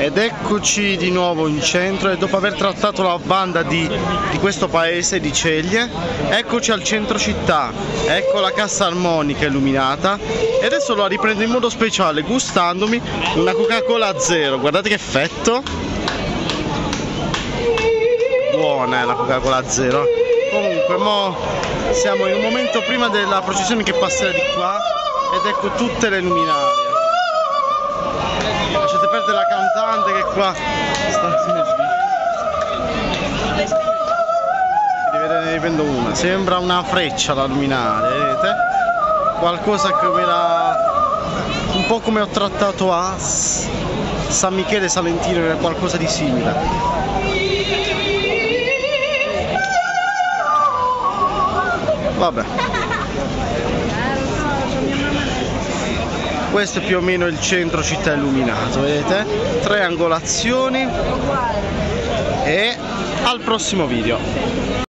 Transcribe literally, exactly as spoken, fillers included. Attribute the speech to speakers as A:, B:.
A: Ed eccoci di nuovo in centro e dopo aver trattato la banda di, di questo paese, di Ceglie, eccoci al centro città. Ecco la cassa armonica illuminata e adesso la riprendo in modo speciale gustandomi una Coca-Cola zero. Guardate che effetto! Buona è la Coca-Cola zero. Comunque mo siamo in un momento prima della processione che passerà di qua ed ecco tutte le luminarie. Lasciate perdere la cantante che qua sta ne riprendo una. Sembra una freccia la luminaria, vedete? Qualcosa che me la... un po' come ho trattato a San Michele Salentino, era qualcosa di simile. Vabbè. Questo è più o meno il centro città illuminato, vedete? Tre angolazioni e al prossimo video.